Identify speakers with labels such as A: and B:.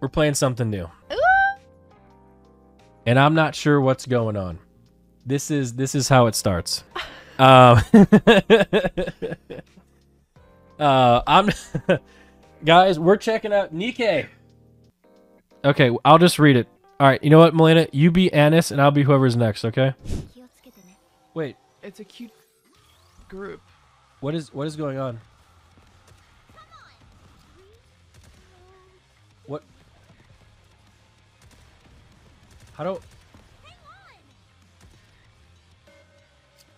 A: We're playing something new.
B: Ooh.
A: And I'm not sure what's going on. This is how it starts. I'm guys, we're checking out Nikkei. Okay, I'll just read it. All right, you know what, Malena? You be Anis, and I'll be whoever's next. Okay. Wait,
B: It's a cute group.
A: what is going on? What? How do?